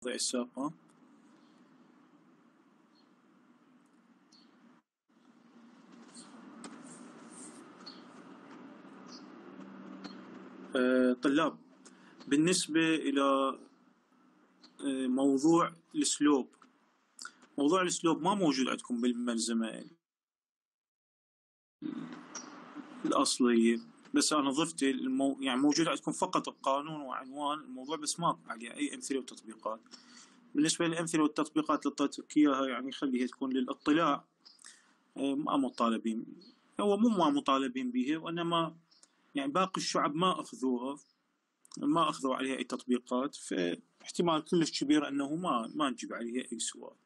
السابقة. طلاب، بالنسبة إلى موضوع السلوب، موضوع السلوب ما موجود عندكم بالملزمة الأصلية، بس أنا ضفت يعني موجود عندكم فقط القانون وعنوان الموضوع، بس ما عليه أي أمثلة وتطبيقات. بالنسبة للأمثلة والتطبيقات اللي أعطيتك إياها يعني خليها تكون للإطلاع، ما مطالبين، هو مو ما مطالبين بها، وإنما يعني باقي الشعب ما أخذوها، ما أخذوا عليها أي تطبيقات، فاحتمال كلش كبير أنه ما نجيب عليها إكس واي.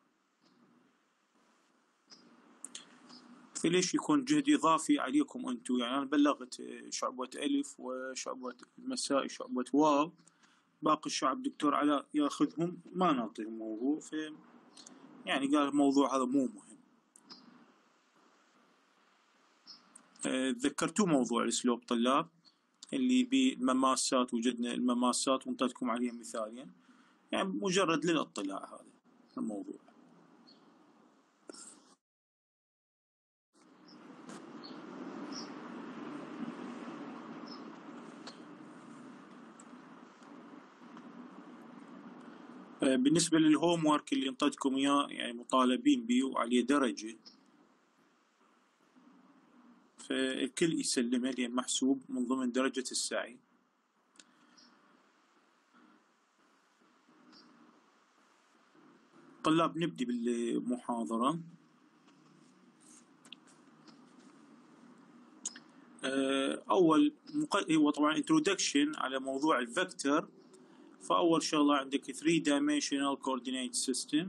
فليش يكون جهد إضافي عليكم أنتم؟ يعني أنا بلغت شعبة ألف وشعبة المساء شعبة واو، باقي الشعب دكتور علاء ياخذهم ما نعطيهم موضوع، يعني قال الموضوع هذا مو مهم. ذكرتوا موضوع السلوب طلاب اللي بالمماسات، وجدنا المماسات وانطيتكم عليها مثالين، يعني مجرد للاطلاع هذا الموضوع. بالنسبة للهوم وورك اللي انطيتكم اياه يعني مطالبين به وعليه درجة، فالكل يسلمه لأن محسوب من ضمن درجة السعي. طلاب نبدي بالمحاضرة. أول هو طبعا introduction على موضوع الفكتور. فأول شغلة عندك 3 dimensional coordinate system.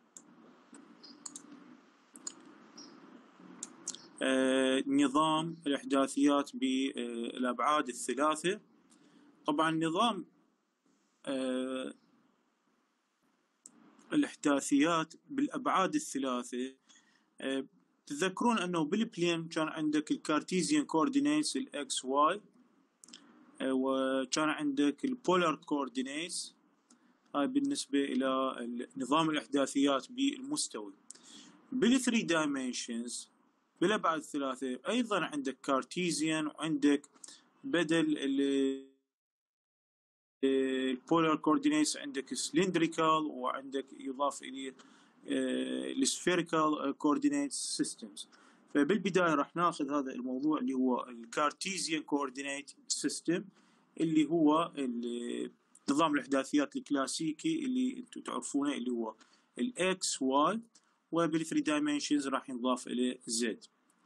نظام الإحداثيات بالأبعاد الثلاثة. طبعا نظام الإحداثيات بالأبعاد الثلاثة، تذكرون أنه بالبلين كان عندك الكارتيزيان كوردينيتس الإكس واي، وكان عندك البولار كوردينيتس. هاي بالنسبة إلى نظام الإحداثيات بالمستوي. بالثري دايمنشنز بالأبعاد الثلاثة أيضا عندك كارتيزيان، وعندك بدل البولار كوردينيتس عندك سلندريكال، وعندك يضاف إليه السفيريكال كوردينيت سيستمز. فبالبداية راح ناخذ هذا الموضوع اللي هو الكارتيزيان كوردينيت سيستم، اللي هو نظام الإحداثيات الكلاسيكي اللي انتم تعرفونه، اللي هو الإكس واي، وبالثري دايمنشنز راح ينضاف إليه زد.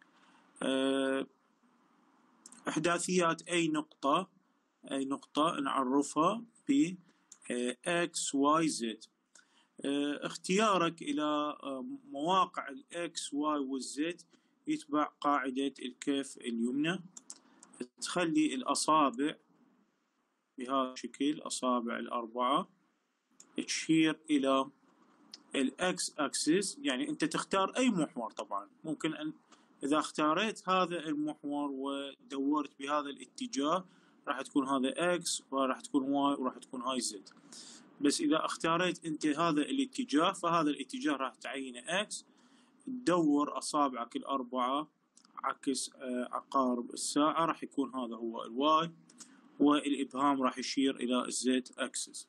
إحداثيات أي نقطة نعرفها ب X Y Z. اختيارك إلى مواقع الX Y والZ يتبع قاعدة الكيف اليمنى. تخلي الأصابع بهذا الشكل، أصابع الأربعة تشير إلى الإكس أكسس. يعني أنت تختار أي محور، طبعا ممكن أن إذا اختاريت هذا المحور ودورت بهذا الاتجاه راح تكون هذا X، وراح تكون Y، وراح تكون هاي Z. بس إذا اختاريت أنت هذا الاتجاه، فهذا الاتجاه راح تعينه X. تدور أصابعك الأربعة عكس عقارب الساعة، راح يكون هذا هو الواي، والإبهام راح يشير إلى Z أكسس.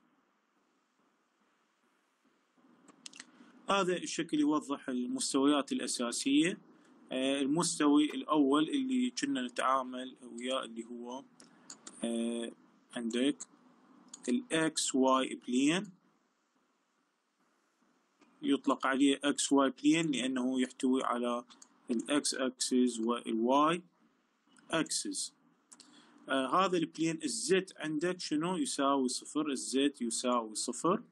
هذا الشكل يوضح المستويات الأساسية. المستوي الأول اللي كنا نتعامل وياه اللي هو عندك الإكس واي بلين، يطلق عليه إكس واي بلين لأنه يحتوي على الإكس أكسس والواي أكسس. هذا البلين الزد عندك شنو يساوي صفر، الزد يساوي صفر.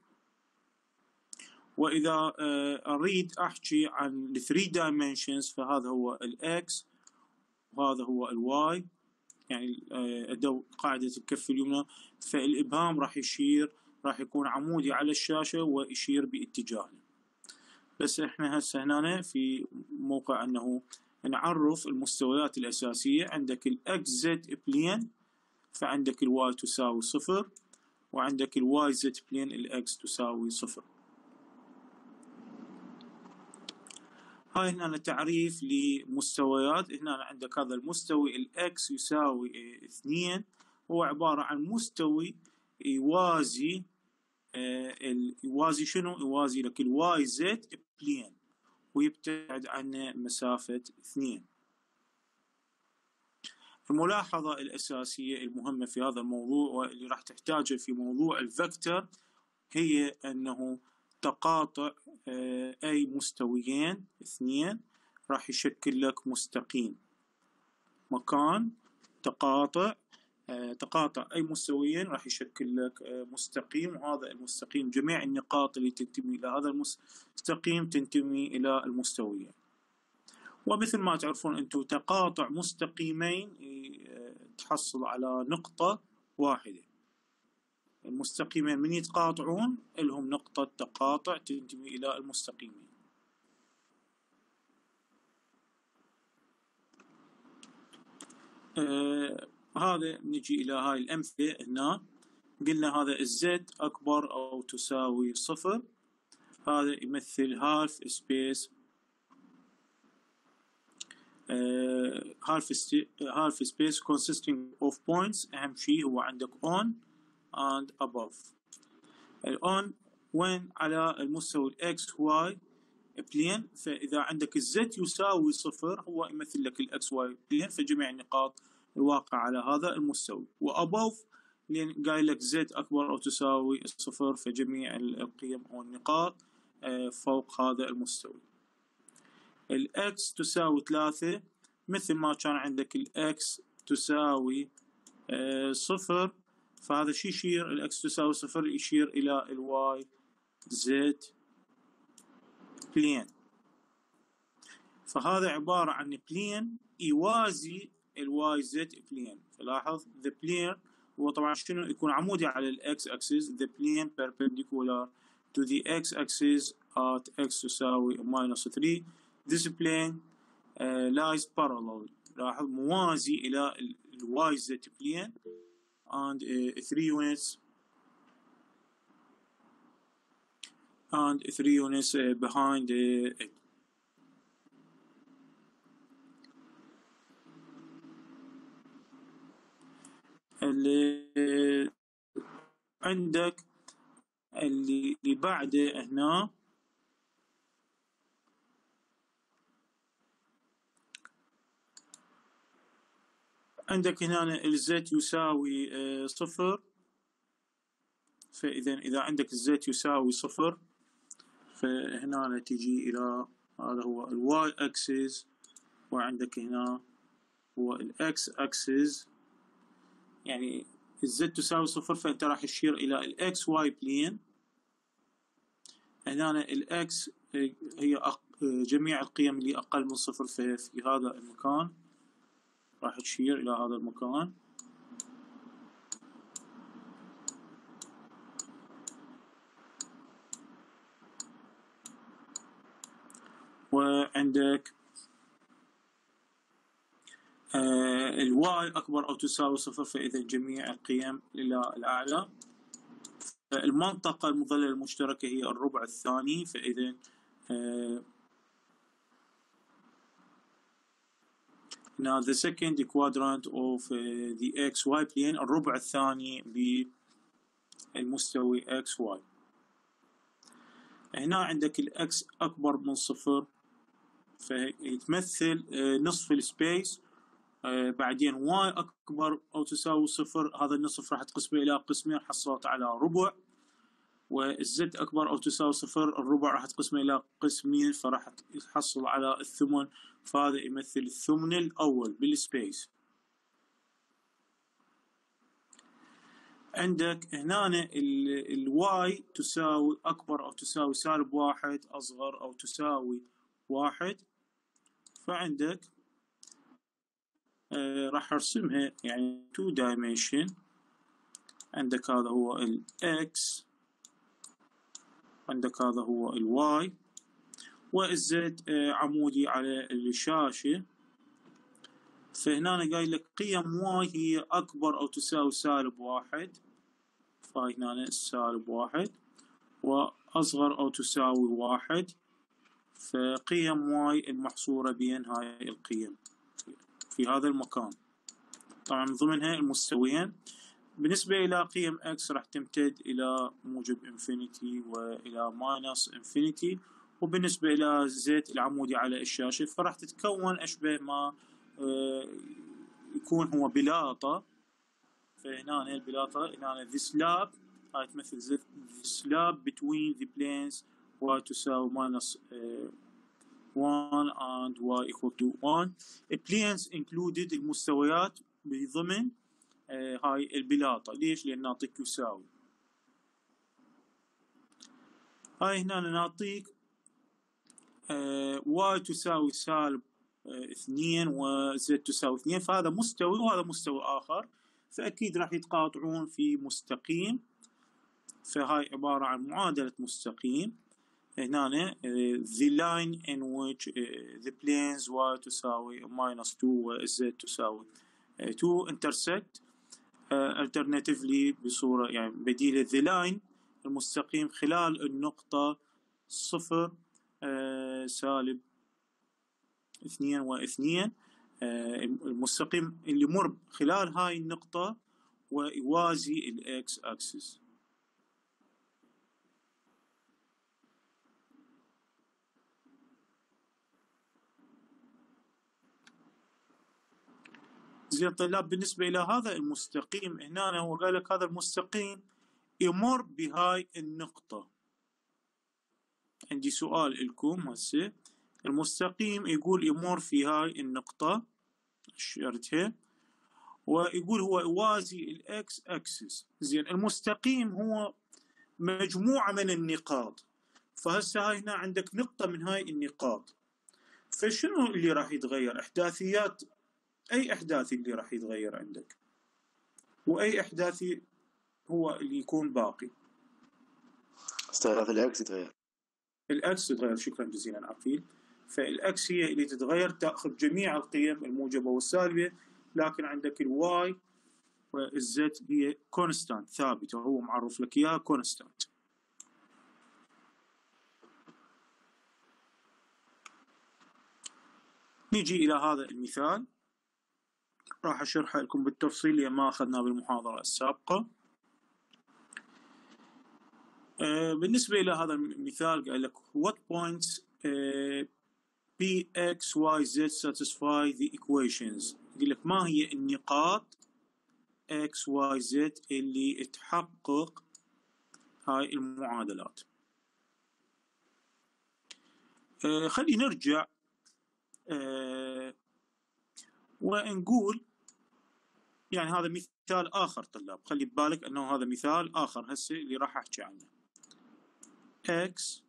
وإذا أريد أحكي عن 3 dimensions فهذا هو الإكس وهذا هو الواي، يعني قاعدة الكف اليمنى. فالإبهام راح يشير، راح يكون عمودي على الشاشة ويشير باتجاهنا. بس احنا هسه هنا في موقع أنه نعرف المستويات الأساسية. عندك الإكس زد بلين، فعندك الواي تساوي صفر، وعندك الواي زد بلين الاكس تساوي 0. هاي هنا تعريف لمستويات. هنا عندك هذا المستوي الاكس يساوي 2 هو عبارة عن مستوي يوازي يوازي شنو؟ يوازي لك الواي زد بلين ويبتعد عنه مسافة 2. الملاحظة الأساسية المهمة في هذا الموضوع واللي راح تحتاجها في موضوع الفكتور هي أنه تقاطع أي مستويين 2 راح يشكل لك مستقيم. مكان تقاطع أي مستويين راح يشكل لك مستقيم، وهذا المستقيم جميع النقاط اللي تنتمي إلى هذا المستقيم تنتمي إلى المستويين. ومثل ما تعرفون أنتم تقاطع مستقيمين تحصل على نقطة واحدة. المستقيمين من يتقاطعون لهم نقطة تقاطع تنتمي إلى المستقيمين. هذا نجي إلى هاي الأمثلة. هنا قلنا هذا الزد أكبر أو تساوي 0، هذا يمثل half space half space consisting of points. أهم شيء هو عندك on and above. on وين على المستوى x y بلين، فإذا عندك الزد يساوي 0 هو يمثل لك الx y بلين، فجميع النقاط الواقعة على هذا المستوى. وabove لأن قايل لك z أكبر أو تساوي 0 فجميع القيم أو النقاط فوق هذا المستوى. الx تساوي 3 مثل ما كان عندك الx تساوي 0، فهذا شي يشير الx تساوي 0 يشير إلى الy z بلين، فهذا عبارة عن بلين يوازي الy z بلين. فلاحظ the plane هو طبعا شنو يكون عمودي على الx axis. the plane perpendicular to the x axis at x تساوي -3. this plane lies parallel. لاحظ موازي إلى الy z plane and 3 units behind it. اللي عندك اللي بعده هنا عندك هنا الزيت يساوي 0، فإذا عندك الزيت يساوي 0 فهنا تجي إلى هذا هو الواي أكسس، وعندك هنا هو الإكس أكسس. يعني الزد تساوي 0 فأنت راح تشير إلى الإكس واي بلين. هنا الإكس هي جميع القيم اللي أقل من 0 في هذا المكان راح تشير إلى هذا المكان. وعندك الواي أكبر أو تساوي 0 فإذا جميع القيم إلى الأعلى. المنطقة المظللة المشتركة هي الربع الثاني، فإذا now the second quadrant of the XY plane الربع الثاني بالمستوى XY. هنا عندك الX أكبر من 0 فيتمثل نصف السبيس، بعدين Y أكبر أو تساوي 0 هذا النصف راح تقسمه إلى قسمين حصلت على ربع، والزد أكبر أو تساوي 0 الربع راح تقسمه إلى قسمين فراح تحصل على الثمن، فهذا يمثل الثمن الأول بالسبيس. عندك هنا الواي تساوي أكبر أو تساوي -1 أصغر أو تساوي 1، فعندك راح أرسمها يعني 2 dimension. عندك هذا هو الإكس، عندك هذا هو الواي، والزد عمودي على الشاشة. فهنا قايل لك قيم واي هي أكبر أو تساوي -1، فهاي هنا -1 وأصغر أو تساوي 1، فقيم واي المحصورة بين هاي القيم في هذا المكان. طبعا من ضمنها المستويين. بالنسبة إلى قيم x راح تمتد إلى موجب انفينيتي وإلى ماينس انفينيتي، وبالنسبة إلى z العمودي على الشاشة فراح تتكون أشبه ما يكون هو بلاطة. فهنا البلاطة هنا this slab هاي تمثل the slab between the planes y تساوي minus 1 and y equal to 1. planes included المستويات بضمن هاي البلاطة. ليش؟ لأن نعطيك يساوي. هاي هنا نعطيك y تساوي -2 و z تساوي 2، فهذا مستوي وهذا مستوى آخر، فأكيد راح يتقاطعون في مستقيم. فهاي عبارة عن معادلة مستقيم. هنا the line in which the planes y تساوي -2 و z تساوي 2 intersect alternatively بصورة يعني بديلة the line المستقيم خلال النقطة 0 -2 و2. المستقيم اللي يمر خلال هاي النقطة ويوازي الإكس أكسس. زين طلاب، بالنسبة إلى هذا المستقيم هنا هو قال لك هذا المستقيم يمر بهاي النقطة. عندي سؤال لكم هسه. المستقيم يقول يمر في هاي النقطة، اشرتها، ويقول هو يوازي الإكس أكسس. زين المستقيم هو مجموعة من النقاط، فهسه هاي هنا عندك نقطة من هاي النقاط، فشنو اللي راح يتغير؟ إحداثيات أي إحداثي اللي راح يتغير عندك؟ وأي إحداثي هو اللي يكون باقي؟ استهداف الإكس يتغير. الإكس يتغير. شكرا جزيلا عقيل. فالإكس هي اللي تتغير، تأخذ جميع القيم الموجبة والسالبة، لكن عندك الواي والزد هي كونستانت ثابتة، وهو معرف لك إياها كونستانت. نيجي إلى هذا المثال، راح أشرحه لكم بالتفصيل لأن ما أخذناه بالمحاضرة السابقة. بالنسبة إلى هذا المثال قال لك what points p x y z satisfy the equations. يقول لك ما هي النقاط x y z اللي تحقق هاي المعادلات. خلي نرجع ونقول يعني هذا مثال آخر طلاب، خلي ببالك أنه هذا مثال آخر هسه اللي راح أحكي عنه. x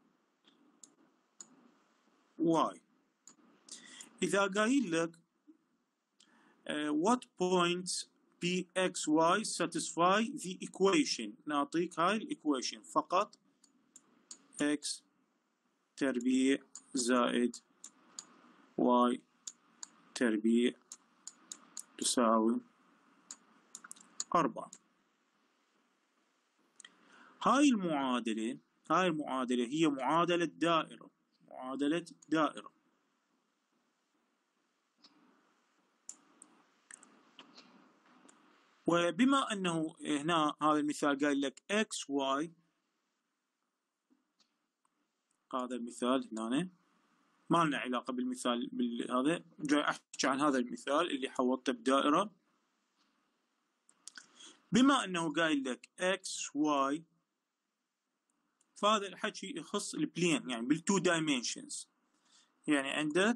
y إذا قايل لك what points p x y satisfy the equation، نعطيك هاي الإيكويشن فقط x تربيع زائد y تربيع تساوي 4. هاي المعادلة هي معادلة دائرة، معادلة دائرة. وبما أنه هنا هذا المثال قال لك x y، هذا المثال هنا ما لنا علاقة بالمثال هذا، جاي أحكي عن هذا المثال اللي حوطته بدائرة. بما أنه قايل لك x y، فهذا الحكي يخص البلين يعني بالتو دايمنشنز. يعني عندك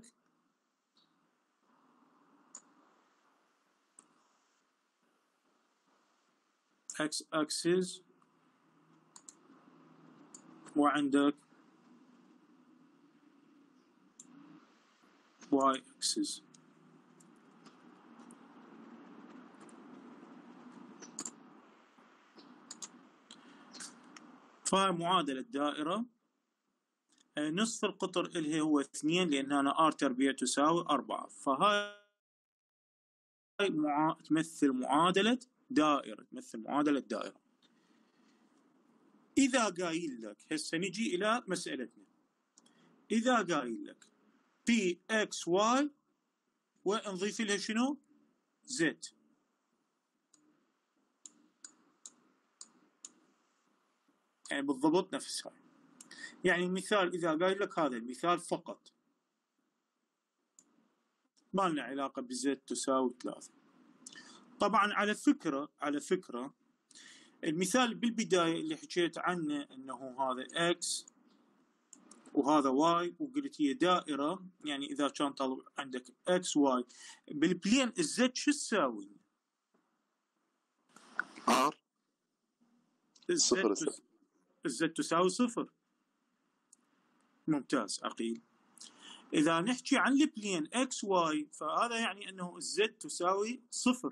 x axis وعندك y axis. فمعادلة دائرة نصف القطر اللي هو 2 لأن هنا r تربيع تساوي 4، فهاي تمثل معادلة دائرة، تمثل معادلة دائرة. إذا قايل لك هسه نجي إلى مسألتنا، إذا قايل لك بي إكس واي ونضيف لها شنو؟ زد. يعني بالضبط نفس هاي. يعني المثال إذا قايل لك هذا المثال فقط ما لنا علاقة بزد تساوي 3. طبعا على فكرة المثال بالبداية اللي حكيت عنه انه هذا اكس وهذا واي، وقلت هي دائرة، يعني اذا كان طالب عندك اكس واي بالبلين الزد شو تساوي؟ ار صفر. الزد تساوي 0. ممتاز عقيل. اذا نحكي عن البلين اكس واي فهذا يعني انه الزد تساوي 0.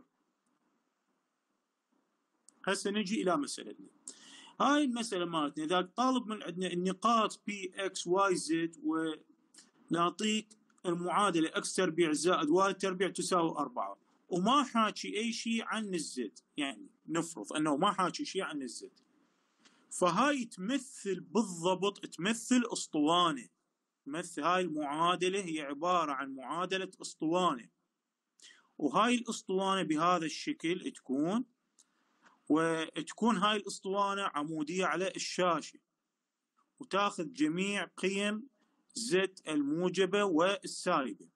هسه نجي الى مسألتنا. هاي المسألة مالتنا إذا طالب من عندنا النقاط بي إكس واي زد ونعطيك المعادلة إكس تربيع زائد واي تربيع تساوي 4 وما حاكي أي شيء عن الزد، يعني نفرض أنه ما حاكي شيء عن الزد، فهاي تمثل بالضبط تمثل أسطوانة. تمثل هاي المعادلة هي عبارة عن معادلة أسطوانة، وهاي الأسطوانة بهذا الشكل تكون، وتكون هاي الأسطوانة عمودية على الشاشة وتاخذ جميع قيم زد الموجبة والسالبة.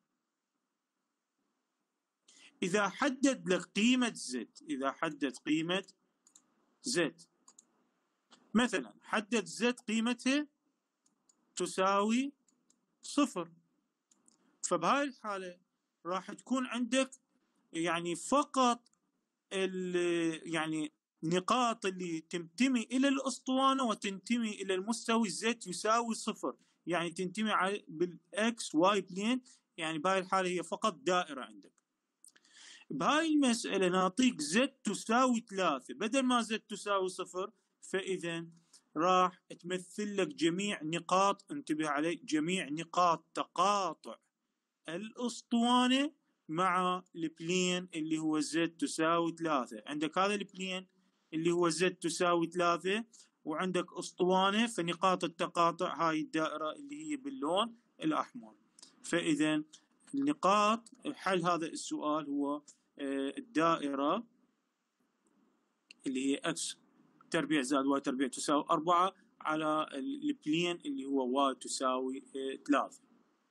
إذا حدد لك قيمة زد، إذا حدد قيمة زد مثلا حدد زد قيمته تساوي 0، فبهاي الحالة راح تكون عندك يعني فقط يعني نقاط اللي تنتمي إلى الأسطوانة وتنتمي إلى المستوي زد يساوي 0، يعني تنتمي على بالإكس واي بلين، يعني بهاي الحالة هي فقط دائرة عندك. بهاي المسألة نعطيك زد تساوي 3 بدل ما زد تساوي 0، فإذا راح تمثل لك جميع نقاط، انتبه علي، جميع نقاط تقاطع الأسطوانة مع البلين اللي هو زد تساوي 3. عندك هذا البلين اللي هو زد تساوي 3 وعندك أسطوانة، فنقاط التقاطع هاي الدائرة اللي هي باللون الأحمر. فإذا النقاط حل هذا السؤال هو الدائرة اللي هي اكس تربيع زائد واي تربيع تساوي 4 على البلين اللي هو واي تساوي 3.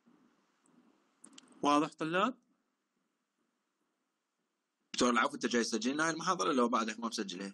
واضح طلاب؟ دكتور العفو، انت جاي تسجل لنا هاي المحاضرة لو بعدك ما مسجلها؟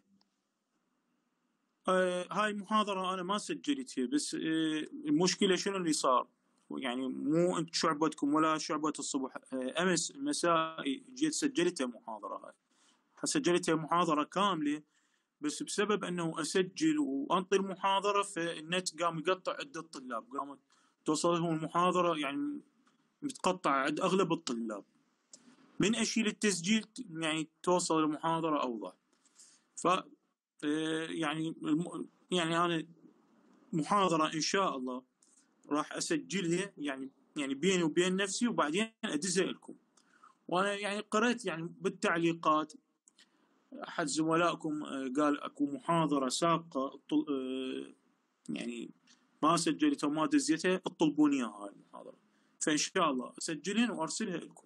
هاي المحاضرة أنا ما سجلتها، بس المشكلة شنو اللي صار؟ يعني مو أنت شعبتكم ولا شعبة الصبح. أمس المساء جيت سجلتها محاضرة، هاي سجلتها محاضرة كاملة، بس بسبب أنه أسجل وأنطي المحاضرة فالنت قام يقطع عند الطلاب، قامت توصل لهم المحاضرة يعني متقطع عند أغلب الطلاب. من أشيل التسجيل يعني توصل المحاضرة أوضح. ف يعني أنا محاضرة إن شاء الله راح أسجلها يعني بيني وبين نفسي وبعدين أدزها لكم. وأنا يعني قرأت يعني بالتعليقات أحد زملائكم قال أكو محاضرة سابقة يعني ما سجلتها وما دزيتها، اطلبوني إياها هاي المحاضرة، فإن شاء الله أسجلها وأرسلها لكم.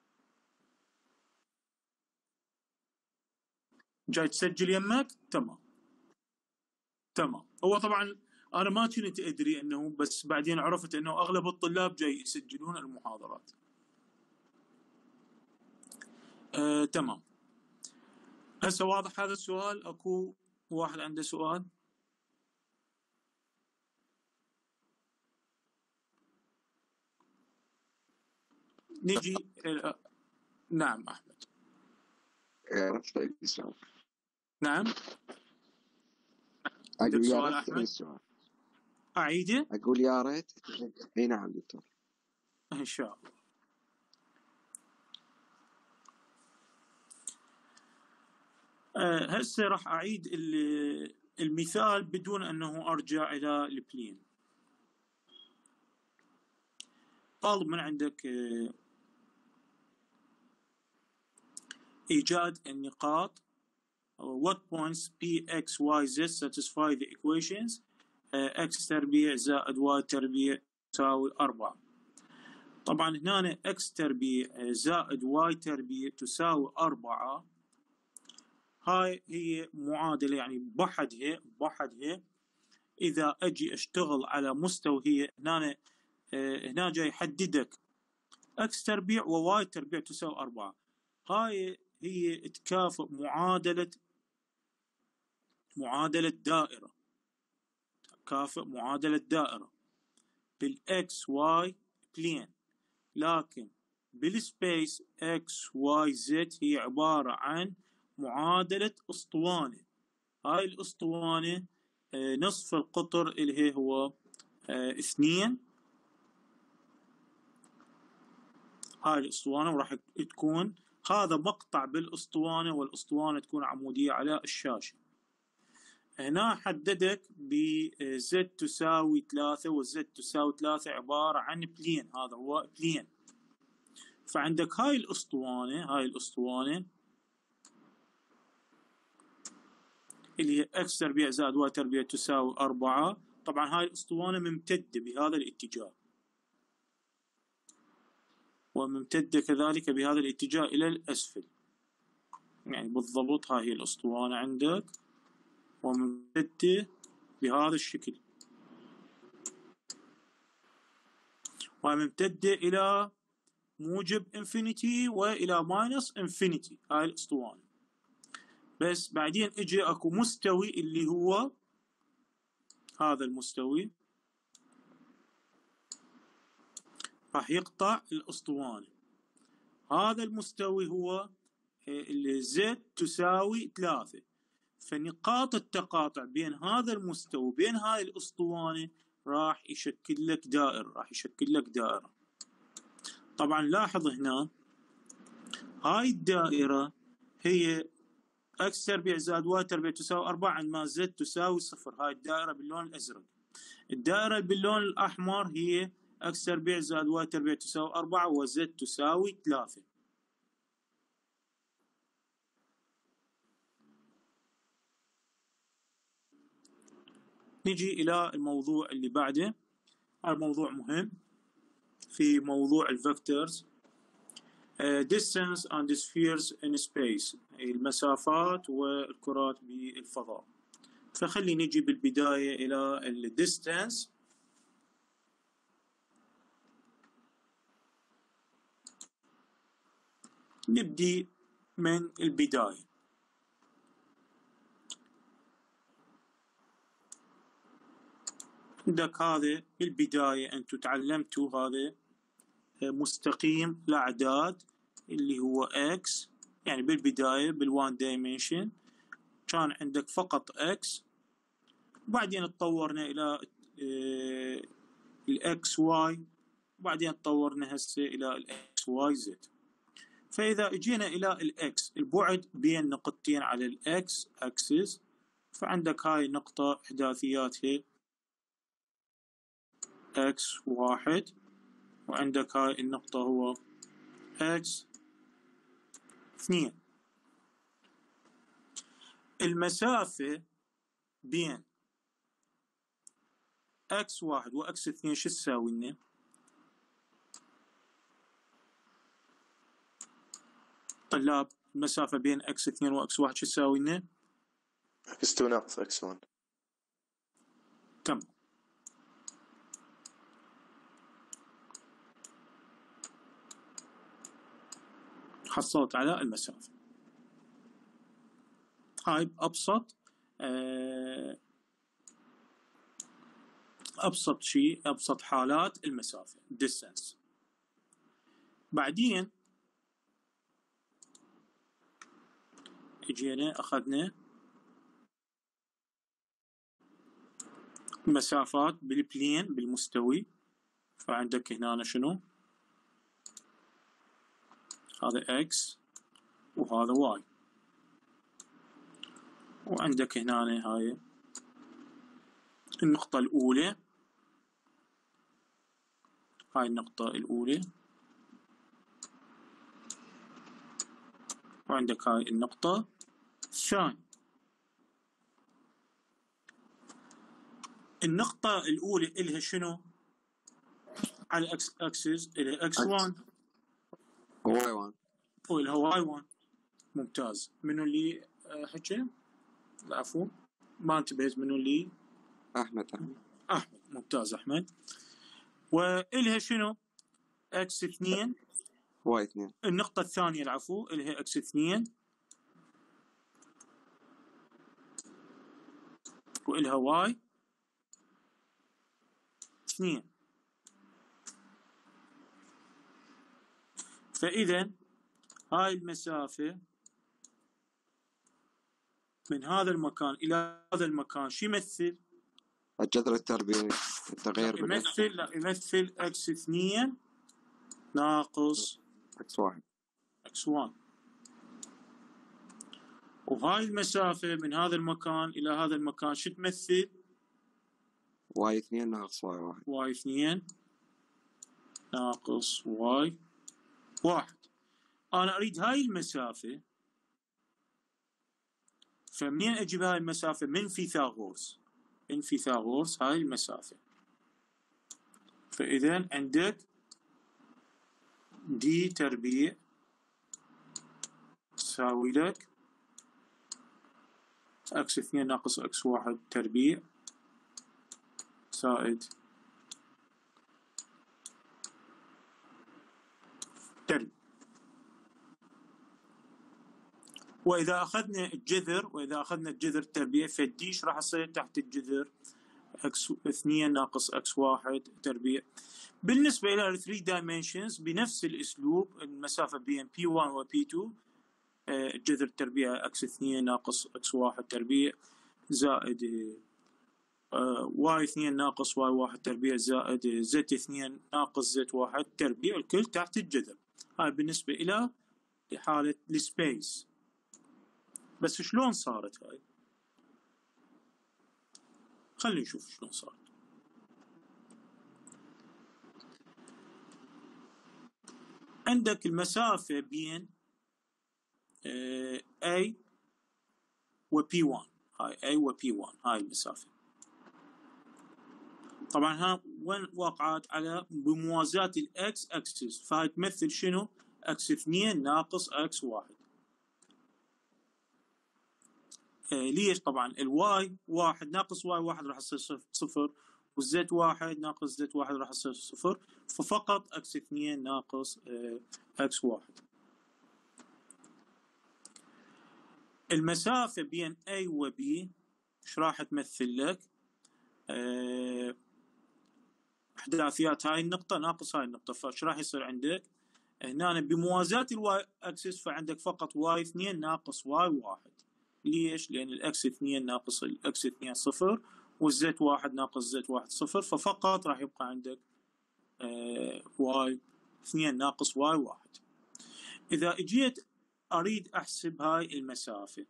جاي تسجل يمك؟ تمام. هو طبعا انا ما كنت ادري انه، بس بعدين عرفت انه اغلب الطلاب جاي يسجلون المحاضرات. تمام. هسه واضح هذا السؤال؟ اكو واحد عنده سؤال؟ نجي نعم احمد. نعم عندك سؤال احمد؟ اعيده؟ اقول يا ريت. اي نعم دكتور ان شاء الله. هسه راح اعيد المثال بدون انه ارجع الى البلين. طالب من عندك ايجاد النقاط what points p x y z satisfy the equations x تربيع زائد y تربيع تساوي 4. طبعا هنا x تربيع زائد y تربيع تساوي 4. هاي هي معادلة يعني بحدها إذا أجي أشتغل على مستوى هي هنا جاي يحددك x تربيع و y تربيع تساوي 4. هاي هي تكافئ معادلة دائرة، تكافئ معادلة دائرة بالإكس واي بلين، لكن بالسبيس إكس واي زد هي عبارة عن معادلة أسطوانة. هاي الأسطوانة نصف القطر اللي هو 2. هاي الأسطوانة وراح تكون هذا مقطع بالأسطوانة، والأسطوانة تكون عمودية على الشاشة. هنا حددك بزد تساوي 3 وزد تساوي 3 عبارة عن بلين، هذا هو بلين. فعندك هاي الأسطوانة اللي هي x تربيع زائد y تربيع تساوي 4. طبعا هاي الأسطوانة ممتدة بهذا الاتجاه، وممتدة كذلك بهذا الاتجاه إلى الأسفل، يعني بالضبط هاي هي الأسطوانة عندك وممتدة بهذا الشكل، وممتدة إلى موجب انفينيتي وإلى ماينس انفينيتي هاي الأسطوانة. بس بعدين اجي اكو مستوي اللي هو هذا المستوي راح يقطع الأسطوانة. هذا المستوي هو اللي زد تساوي 3. فنقاط التقاطع بين هذا المستوى وبين هاي الأسطوانة راح يشكل لك دائرة. طبعا لاحظ هنا هاي الدائرة هي x تربيع زائد y تربيع تساوي 4 عندما z تساوي 0. هاي الدائرة باللون الأزرق. الدائرة باللون الأحمر هي x تربيع زائد y تربيع تساوي 4 وz تساوي 3. نجي إلى الموضوع اللي بعده. هذا موضوع مهم في موضوع الفيكتورز. distance and spheres in space، المسافات والكرات بالفضاء. فخلي نجي بالبداية إلى الديستانس. نبدي من البداية. عندك هذا بالبداية أنتوا تعلمتوا هذا مستقيم الأعداد اللي هو x، يعني بالبداية بالوان دايمنشن كان عندك فقط x، وبعدين تطورنا إلى الإكس واي، وبعدين تطورنا هسه إلى الإكس واي زد. فإذا اجينا إلى الإكس، البعد بين نقطتين على الإكس أكسس، فعندك هاي النقطة إحداثياتها إكس 1، وعندك هاي النقطة هو إكس 2. المسافة بين إكس 1 وإكس 2 شو تساوي لنا؟ طلاب، المسافة بين إكس 2 وإكس 1 شو تساوي لنا؟ إكس 2 ناقص إكس 1. تمام. حصلت على المسافة. هاي أبسط شيء، أبسط حالات المسافة distance. بعدين اجينا أخذنا مسافات بالبلين بالمستوي. فعندك هنا شنو؟ هذا x وهذا y، وعندك هنا هاي النقطة الأولى، هاي النقطة الأولى، وعندك هاي النقطة الثانية. النقطة الأولى إلها شنو؟ على الإكس أكسس إلها X1 Y1 وإلها Y1. ممتاز. منو اللي حكى؟ العفو ما انتبهت. منو اللي؟ أحمد. أحمد. ممتاز أحمد. وإلها شنو؟ X2 Y2. النقطة الثانية العفو إلها X2 وإلها Y2. فإذا هاي المسافة من هذا المكان إلى هذا المكان شو يمثل؟ الجذر التربيعي التغيير يمثل X2 ناقص X1. X1. وهاي المسافة من هذا المكان إلى هذا المكان شو تمثل؟ Y2 ناقص Y1. Y2 ناقص Y1. أنا أريد هاي المسافة، فمنين أجيب هاي المسافة؟ من فيثاغورس. من فيثاغورس هاي المسافة. فإذا عندك دي تربيع تساوي لك X2 ناقص X1 تربيع زائد تربيع. وإذا أخذنا الجذر التربيع فالديش راح يصير تحت الجذر X2 ناقص X1 تربيع. بالنسبة إلى ال 3 dimensions بنفس الأسلوب، المسافة بين P1 و P2 الجذر التربيع X2 ناقص X1 تربيع زائد Y2 ناقص Y1 تربيع زائد Z2 ناقص Z1 تربيع، الكل تحت الجذر. هاي بالنسبة إلى حالة السبيس. بس شلون صارت هاي؟ خلينا نشوف شلون صارت. عندك المسافة بين A و P1. هاي A و P1 هاي المسافة. طبعا ها وين وقعت؟ على بموازاة الإكس أكسس، فهاي تمثل شنو؟ X2 ناقص X1. ليش؟ طبعا الواي 1 ناقص واي 1 راح يصير 0 والزد 1 ناقص زد 1 راح يصير 0، ففقط X2 ناقص X1. المسافة بين A و B ايش راح تمثل لك؟ احداثيات هاي النقطة ناقص هاي النقطة، فايش راح يصير عندك؟ هنا بموازاة الواي اكسس فعندك فقط واي 2 ناقص واي 1. ليش؟ لأن الإكس 2 ناقص الإكس 2 صفر والزد 1 ناقص زد 1 صفر، ففقط راح يبقى عندك واي 2 ناقص واي 1. إذا اجيت أريد أحسب هاي المسافة،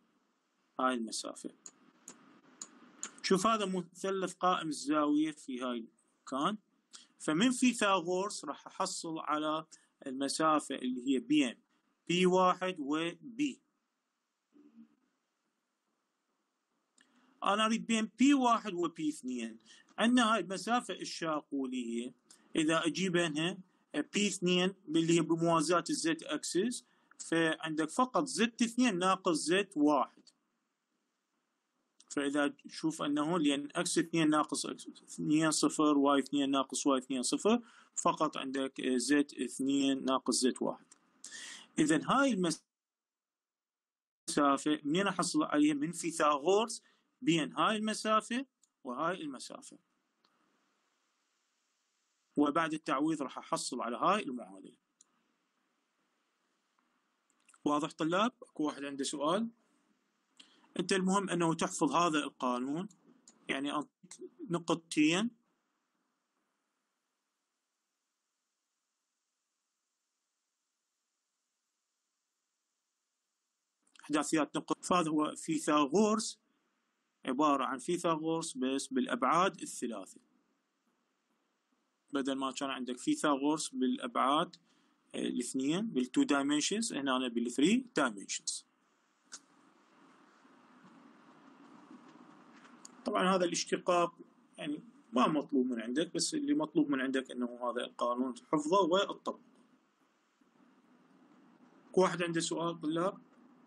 شوف هذا مثلث قائم الزاوية في هاي المكان، فمن فيثاغورس راح أحصل على المسافة اللي هي بين P1 و B. أنا أريد بين P1 و P2. عندنا هاي المسافة الشاقولية، إذا أجيبها P2 اللي هي بموازاة الزد أكسس، فعندك فقط Z2 ناقص Z1. فإذا شوف أنه لأن X2 ناقص X2 صفر Y2 ناقص Y2 صفر، فقط عندك Z2 ناقص Z1. إذن هاي المسافة منين أحصل عليها؟ من فيثاغورس بين هاي المسافة وهاي المسافة، وبعد التعويض راح أحصل على هاي المعادلة. واضح طلاب؟ أكو واحد عنده سؤال؟ أنت المهم أنه تحفظ هذا القانون، يعني أعطيك نقطتين إحداثيات نقط. فهذا هو فيثاغورس، عبارة عن فيثاغورس بس بالأبعاد الثلاثة، بدل ما كان عندك فيثاغورس بالأبعاد الاثنين بالتو دايمنشنز، هنا أنا بالثري دايمنشنز. طبعا هذا الاشتقاق يعني ما مطلوب من عندك، بس اللي مطلوب من عندك انه هذا القانون حفظه وتطبقه. واحد عنده سؤال طلاب؟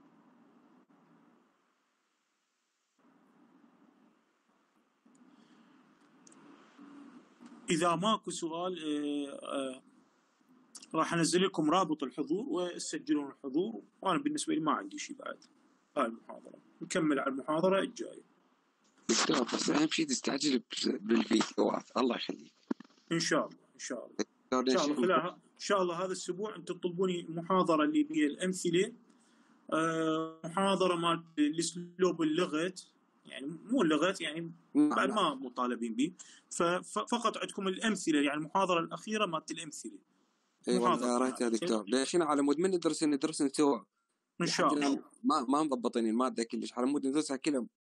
اذا ماكو سؤال راح انزل لكم رابط الحضور وتسجلون الحضور، وانا بالنسبه لي ما عندي شيء بعد هاي المحاضره. نكمل على المحاضره الجايه. دكتور بس اهم شيء تستعجل بالفيديوهات، الله يخليك. ان شاء الله ان شاء الله ان شاء الله خلال ان شاء الله هذا الاسبوع انتم تطلبوني محاضره اللي هي الامثله، محاضره مال الاسلوب اللغت، يعني مو اللغت يعني بعد ما مطالبين به، ففقط عندكم الامثله، يعني المحاضره الاخيره مالت الامثله. اي والله قريتها يا دكتور، ليش على مود من ندرس سوا ان شاء الله. ما مضبطين الماده كلش، على مود ندرسها كلها